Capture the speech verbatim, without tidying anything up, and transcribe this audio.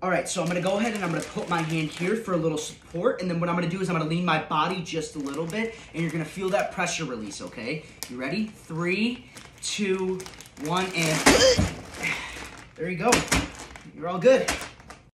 All right, so I'm gonna go ahead and I'm gonna put my hand here for a little support, and then what I'm gonna do is I'm gonna lean my body just a little bit, and you're gonna feel that pressure release, okay? You ready? Three, two, one, and there you go. You're all good.